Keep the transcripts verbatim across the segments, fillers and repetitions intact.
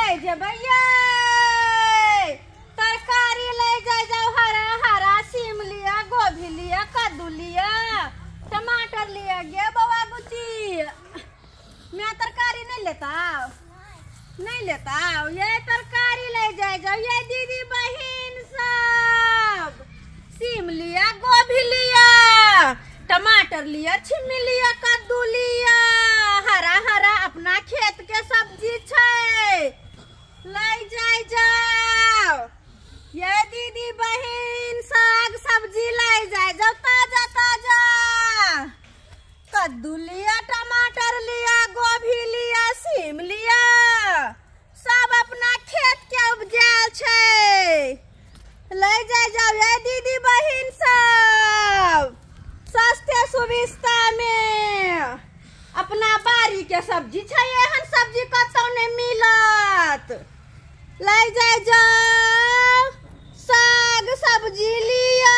ले जबैया तरकारी ले जा जाओ हरा हरा सीम लिया गोभी लिया कद्दू लिया टमाटर लिया गे बवा गुची मैं तरकारी नहीं लेता नहीं लेता ये तरकारी ले जा जाओ ये दीदी बहन सब सीम लिया गोभी लिया टमाटर लिया छिम्मी लिया कद्दू लिया हरा हरा अपना खेत के सब्जी छे ले जाए जाओ ये दीदी बहन साग सब्जी ले जाए जाओ ताजा ताजा कद्दू लिया टमाटर लिया गोभी लिया सीम लिया सब अपना खेत के उपजाल छे ले जाए जाओ ये दीदी बहन सब सस्ते सुविस्ता में अपना बारी के सब्जी छे एहन सब्जी कतौ नहीं मिलत ले जाए जाओ साग सब्जी लिया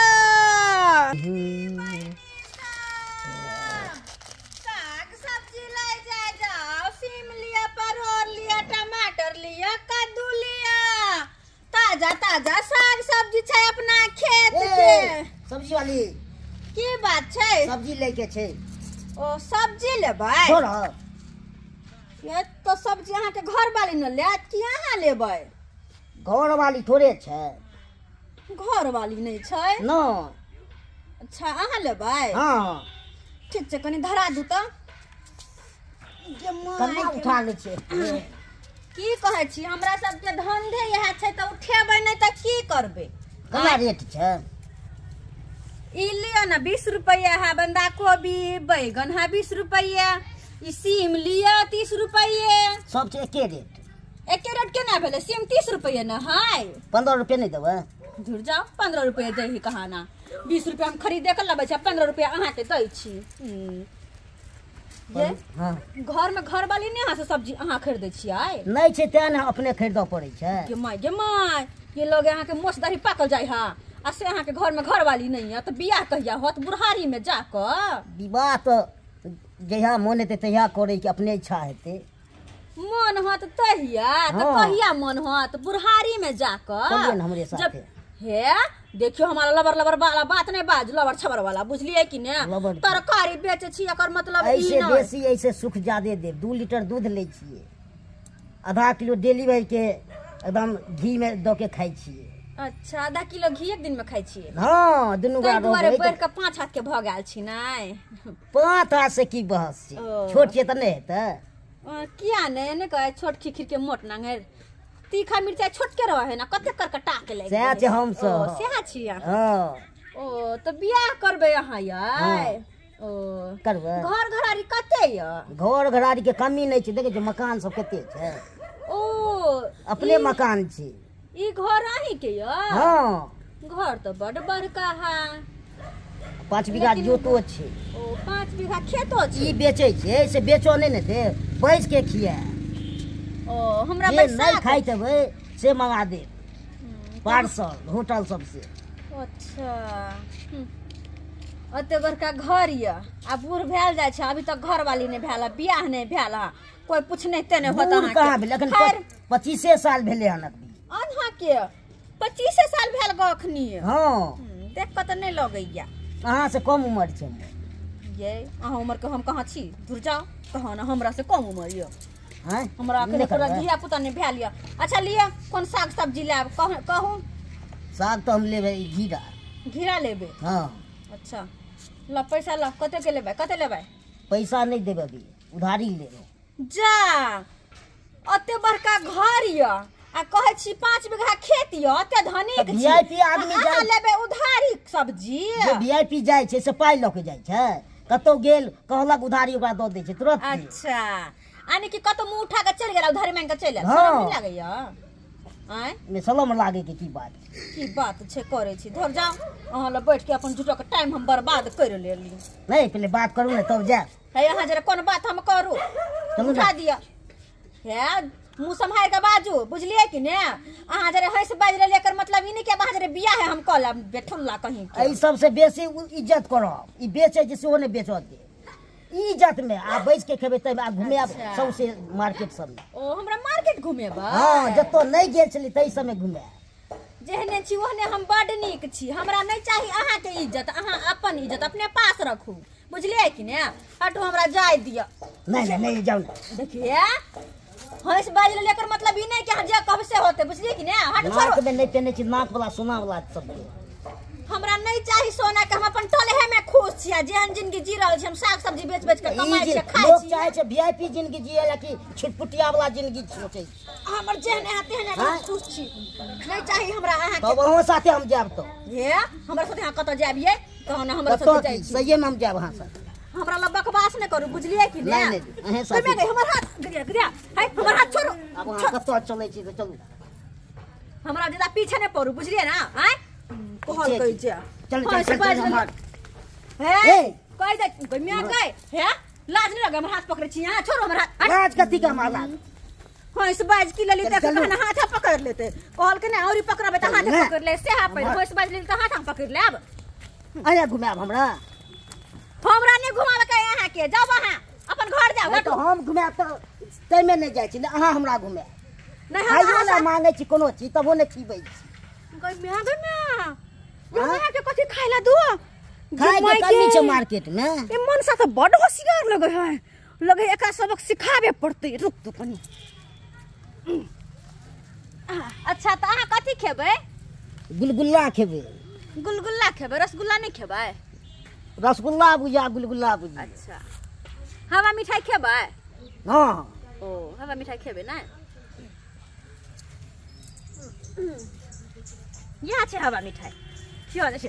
साग सब्जी ले जाए जाओ सीम लिया परोर लिया टमाटर लिया कद्दू लिया ताजा ताजा साग सब्जी छे अपना खेत के सब्जी वाली की बात छे सब्जी लेके छे ओ सब्जी लेबै छोड़ा ये तो सब्जी अहाँ के घर वाली न ले कि अहाँ लेबै घर वाली थोड़े छे घर वाली नहीं छे न अच्छा अहाँ लेबै हां ठीक छे कनी धरा दू त कन्ना उठा ले छे की कहै छी हमरा सब के धंधे यह छे त उठेबै नहीं त की करबै कन्ना रेट छे ई लिया ना बीस रुपया है बंदा गोभी बैगन है बीस रुपया ई सीम लिया तीस रुपये सब छे एके रेट एके रेट केना भेले सीम तीस रुपये न है पंद्रह रुपये नहीं देबै झुर जाओ पंद्रह रुपये दे ही कहा ना बीस रुपया हम खरीदे कर लबै छै पंद्रह रुपया अहाँ के दै छी ये हां घर में घर वाली नहीं अहाँ से सब्जी अहाँ खरीदै छियै नहीं छे तें ने अपने खरीदो पड़ै छै गे माय गे माय ये लोग अहाँ के मोछ दाढ़ी पाकल जाय हा आ से अहाँ के घर में घर वाली नहीं है तो बियाह कहिया होत बुढ़ारी में जाकर विवाह तो जहिया मन हेतै तहिया करे के अपने इच्छा हेतै मन होत तहिया तो हाँ। कहिया मन होत बुढ़ारी में जाकर चलिए न हमरे साथे हे देखियो हमारा लबर लबर वाला बात नहीं बाज लबर छबर वाला बुझलिए कि ने लबर की। तरकारी बेचे छी एकर मतलब ई ऐसे नहीं बेसी ऐसे सुख ज्यादा दे दू लीटर दूध ले छिए आधा किलो डेली भाई के एकदम घी में दो के खाई छिए अच्छा आधा किलो घी एक दिन में खाई छी हां दुनु तै गोरा दुआरे रहबै बढ़ के पांच हाथ के भ गेल छी नहीं पांच हाथ से की बहस छै ओ। छोट छै त नहीं हेतै अ, किया ने ने कहे छोट खिखिर के मोट नांगर तीखा मिर्चाई छोट के रहे ना कते कर कटा के ले सएह छै हम सब सेहा छी अहाँ हां ओ तो बियाह करबे अहाँ यै हाँ। ओ करबै घर घरारी कते य घर घरारी के कमी नहीं छै देखे छै मकान सब कते छै ओ अपने मकान छै ई घर अहीं के य हां घर तो बड़ बड़का है पाँच बीघा लेकिन- जोतो छै ओ पाँच बीघा खेतो ई छी बेचे छै से बेचो नहीं ने दे बैस के खिया ओ हमरा जे पैसा नहीं खाई तबे से मंगा दे पार्सल होटल सब से अच्छा हम्म। अते बड़का घर य आ बूढ़ भेल जाय छै अभी तक घर वाली नहीं भेल बियाह नहीं भेल कोई पूछने ते नहीं होता बूढ़ कहाँ भेल अखन खैर पच्चीसे साल भेले हन अभी अनहा के पच्चीसे साल भेल ग अखनी हाँ देख के तो नहीं लगैया अहाँ से कम उम्र छै हमर। ये अहाँ उम्र के हम कहाँ छी दूर जाओ कहाँ ना हमरा से कम उम्र य हैं हमरा नहीं के पूरा करबै? धिया पुता नहीं भेल य अच्छा लिया कौन साग सब्जी लेब कहूँ कहूँ साग तो हम लेबै घीरा घीरा लेबे हाँ अच्छा ल पैसा ल कते के लेबै कते लेबै पैसा नहीं देबै अभी उधारी लेबै जा अते बड़का घर य आ कहे छी पाँच बीघा खेत य अते धनिक तऽ वी आई पी आदमी अहाँ जाय- लेबे उधारी सब्जी जे वीआईपी जाय छै से पाई लऽ के जाय छै कतौ गेल कहलक उधारी ओकरा दऽ दै छै तुरंत अच्छा यानी कि कतो मुंह उठा के चल गेल उधारी मांग के चल आयल हाँ। शरम नहीं लागैया आय में सलम लागे के की बात की बात छै करे छी धर जाओ अहाँ ल बैठ के अपन झूठो के टाइम हम बर्बाद कर लेली नहीं पहले बात करू ने तब जा है यहाँ जरा कोन बात हम करू चलू उठा ना। दिया है मुंह संभाल के बाजू बुझलिए कि ने अहाँ जरे हंस बाज ले लेकर मतलब ई नहीं के अहाँ जरे बियाह है हम कल बैठुल्ला कहीं के एहि सबसे बेसी उ इज्जत करब ई बेचे जे सेहो नहीं बेचत दे ई इज्जत में आ बैस के खेबे तब आ घूमे अच्छा। सबसे मार्केट सब में ओ हमरा मार्केट घुमेबा हाँ जतो नहीं गेल छली तई समय घुमे जेहने छी ओहने हम बड नीक छी हमरा नहीं चाही अहाँ के इज्जत अहाँ अपन इज्जत अपने पास रखू बुझलिए कि ने हटो हमरा जाय दिया नहीं नहीं नहीं जाओ ना देखिए हंस बाज लेकर मतलब ई नहीं कि हम जे कब से होते बुझलिए कि ने हट नाक में नहीं पहने छी नाक वाला सोना वाला सब हमरा नहीं चाही सोना के हम अपन टोले में खुश छिया जेहन जिंदगी जी रहल छी हम साग सब्जी बेच बेच के कमाई छै खाई छी लोग चाहे छै वीआईपी जिंदगी जिएला कि छुटपुटिया वाला जिंदगी सोचै हमर जेहने हाथे है ना खुश छी नहीं चाही हमरा अहाँ तब वहां साथे हम जाब तो ये हमरा साथे अहाँ कत जाबिए कहना हमरा तो साथे जाई छी सही में हम जाब वहां साथे हमरा ल बकवास न करू बुझलिए कि ने नहीं नहीं अहे साथे तुम गई हमर हाथ गिरिया गिरिया है हमर हाथ छोड़ो अब वहां कत चलै छी तो चलू हमरा ज्यादा पीछे नहीं पड़ू बुझलिए ना हैं कहल कहि छै चल चल चल हमर हे कहि दे कोई मिया गए हे लाज नहीं लगे हमर हाथ पकड़े छी यहां छोड़ो हमर हाथ राज कथि का माला हंस बाज की लली देख कहना हाथ पकड़ लेते कहल के ना औरी पकड़बे त हाथ पकड़ ले से हाथ हंस बाज लेली त हाथ हम पकड़ लेब आया घुमाब हमरा हमरा नहीं घुमावे के यहां के जाओ वहां अपन घर जाओ तो हम घुमाब तो तै में नहीं जाय छी अहाँ हमरा घुमे नहीं खाइयो ला मांगे छी कोनो चीज तबो नहीं खीबै छी कोई मिया गए ना यहाँ के कथि खाइला दू खाए के कमी छै मार्केट में ए मन सा तो बड़ होशियार लगे है लगे एका सबक सिखाबे पड़ते रुक तो कनी अच्छा त अहाँ कथि खेबै गुलगुल्ला खेबै गुलगुल्ला खेबै रसगुल्ला नहीं खेबै रसगुल्ला बुझा गुलगुल्ला बुझा अच्छा हवा मिठाई खेबै हां ओ हवा मिठाई खेबै ना यहाँ छै हवा मिठाई क्यों छै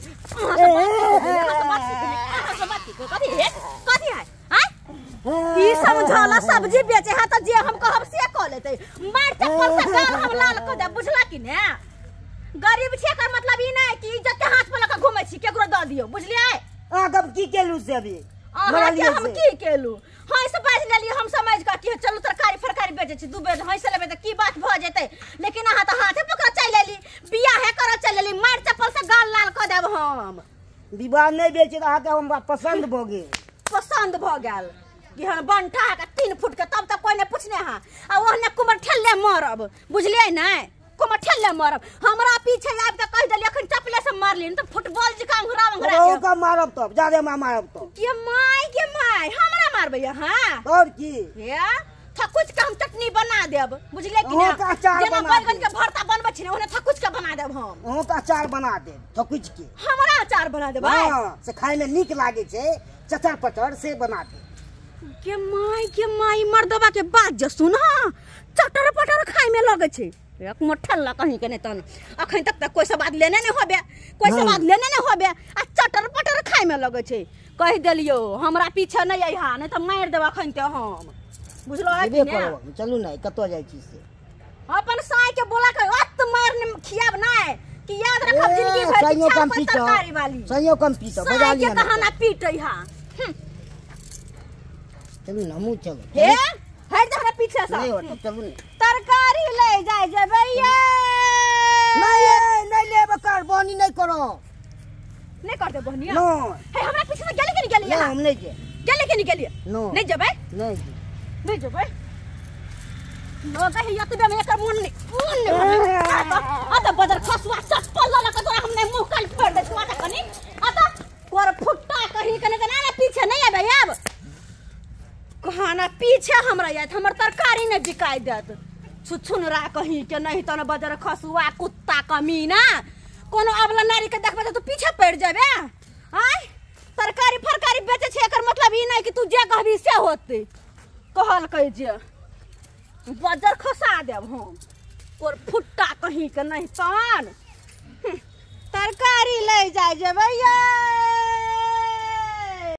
कथि है कथि है ई समझाला सब्जी बेचे है त जे हम कहब से क लेतै मार चप्पल से गाल हम लाल क दे बुझला कि ने गरीब छै एकर मतलब ई नहीं कि इज्जत के हाथ में लगा घुमै छी केकरो द दियो बुझलियै आ तब की केलु से अभी अहाँ के हम की केलु हंस बाज लेलिए हम समझ का कि चलू तरकारी फरकारी बेचे छी दू बेर हंस लेबे त की बात भ जेतै लेकिन अहाँ त हाथे पकड़ चल लेली बियाह है कर चल लेली मार चप्पल से गाल लाल क देब हम विवाह नहीं बेचे त अहाँ के हम पसंद भ गेल पसंद भ गेल कि हम बनठा का तीन फुट के तब तक कोई ने पूछने हां आ ओहने कुमर ठल्ले मरब बुझलियै नै कुमर ठल्ले मरब हमरा पीछे आब त कह देली अखन चपले से मारली त फुटबॉल जिका अंगुरा अंगुरा ओ का मारब तब जादे मा मारब तब के माय के माय हमरा मारबै हां और की हे थकुच के हम चटनी बना देब बुझले कि ना का अचार जेना बना बैगन के भरता बनबै छी ने ओने थकुच के बना देब हम ओ का अचार बना दे थकुच के हमरा अचार बना देबै हां से खाय में नीक लागे छै चचर पचर से बना दे के माय के माय मर्दबा के बात जे सुन हां चटर पटर खाय में लगे छै एक मोठल्ला कहीं के नहीं तन अखन तक तक कोई से बात लेने नहीं होबे कोई से बात लेने नहीं होबे आ चटर पटर खाय में लगे छै कह देलियो हमरा पीछे नहीं आइहा नहीं त मार देब अखन ते हम बुझलो है कि ने चलू नहीं कतो जाय छी से अपन साई के बोला के अत मार ने खियाब नहीं कि याद रखब जिंदगी भर की छाप पर तरकारी वाली सहियो कम पीतो बजा लिया के कहाना पीटै हा चलू ना मुंह चलो हे हट जा हमरा पीछे से नहीं हो चलू नहीं तरकारी ले जाय जेबै ये नहीं नहीं लेब कर बनी नहीं करो नहीं कर दे बहनिया नो हे हमरा पीछे से गेले के नहीं गेलिए हम नहीं जे गेले के नहीं गेलिए नो नहीं जेबै नहीं नहीं जेबै नो कहि यतबे में एकर मन नहीं मन नहीं आ त बदर खसवा चप्पल ला के तोरा हमने मुंह काल फोड़ दे छुआ कनी आ त कोर फुट्टा कहि कने त ना पीछे नहीं आबे अब कहाना पीछे हमरा यात हमर तरकारी ने बिकाय देत छुछुन रा कहीं के नहीं तने बजर खसुआ कुत्ता कमीना कोनो अबला नारी के देखबे त तू पीछे पड़ जाबे आय तरकारी फरकारी बेचे छे एकर मतलब ई नहीं कि तू जे कहबी से होते कहल कह जे बजर खसा देब हम और फुट्टा कहीं के नहीं तन तरकारी ले जाय जेबै ये